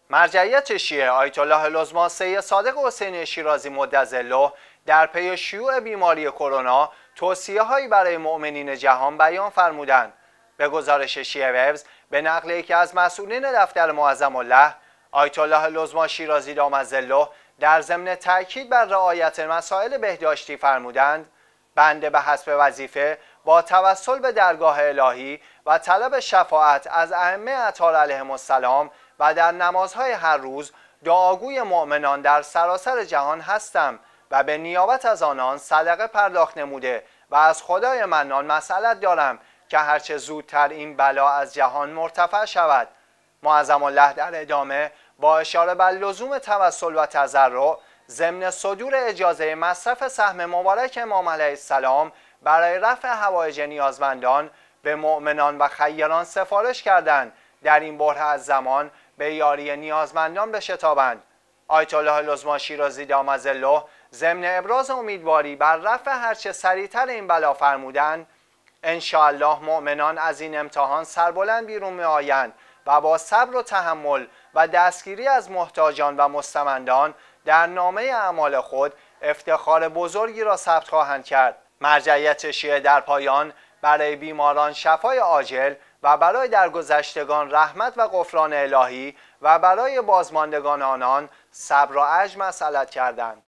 مرجعیت شیعه آیت الله العظمی سید صادق حسینی شیرازی مدظله در پی شیوع بیماری کرونا توصیه‌هایی برای مؤمنین جهان بیان فرمودند. به گزارش شیعه وبز به نقل یکی از مسئولین دفتر معظم الله، آیت الله العظمی شیرازی دامت ظله در ضمن تاکید بر رعایت مسائل بهداشتی فرمودند: بنده به حسب وظیفه با توسل به درگاه الهی و طلب شفاعت از ائمه اطهار علیهم السلام و در نمازهای هر روز دعاگوی مؤمنان در سراسر جهان هستم و به نیابت از آنان صدقه پرداخت نموده و از خدای منان مسئلت دارم که هرچه زودتر این بلا از جهان مرتفع شود. معظم الله در ادامه با اشاره بر لزوم توسل و تضرع ضمن صدور اجازه مصرف سهم مبارک امام علیه السلام برای رفع حوایج نیازمندان به مؤمنان و خیران سفارش کردند در این بحران از زمان به یاری نیازمندان بشتابند. آیت الله العظمی شیرازی دامت ظله ضمن ابراز امیدواری بر رفع هرچه سریعتر این بلا فرمودند: ان شاء الله مؤمنان از این امتحان سربلند بیرون می‌آیند و با صبر و تحمل و دستگیری از محتاجان و مستمندان در نامه اعمال خود افتخار بزرگی را ثبت خواهند کرد. مرجعیت شیعه در پایان برای بیماران شفای عاجل و برای درگذشتگان رحمت و غفران الهی و برای بازماندگان آنان صبر و عجز مسئلت کردند.